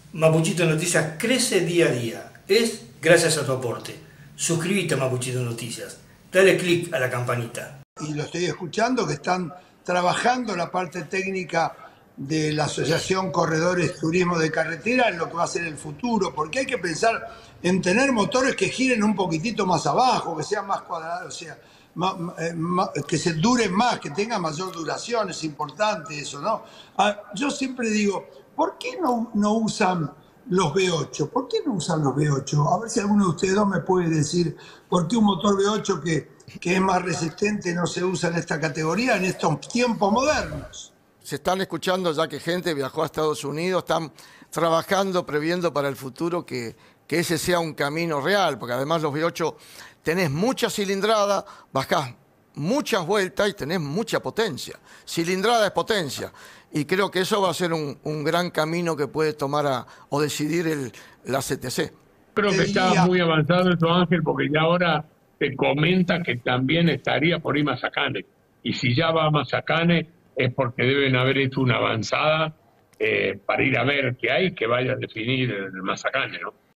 Mapuchito Noticias crece día a día. Es gracias a tu aporte. Suscríbete a Mapuchito Noticias. Dale click a la campanita. Y lo estoy escuchando, que están trabajando la parte técnica de la Asociación Corredores Turismo de Carretera en lo que va a ser el futuro, porque hay que pensar en tener motores que giren un poquitito más abajo, que sean más cuadrados, o sea, que se duren más, que tengan mayor duración, es importante eso, ¿no? Yo siempre digo, ¿por qué no usan los V8? ¿Por qué no usan los V8? A ver si alguno de ustedes dos me puede decir por qué un motor V8 que es más resistente no se usa en esta categoría en estos tiempos modernos. Se están escuchando ya que gente viajó a Estados Unidos, están trabajando, previendo para el futuro que ese sea un camino real, porque además los V8 tenés mucha cilindrada, bajás muchas vueltas y tenés mucha potencia. Cilindrada es potencia. Y creo que eso va a ser un gran camino que puede tomar o decidir la CTC. Creo que está muy avanzado eso, Ángel, porque ya ahora te comenta que también estaría por ir Mazacane. Y si ya va a Mazacane es porque deben haber hecho una avanzada para ir a ver qué hay, que vaya a definir el Mazacane, ¿no?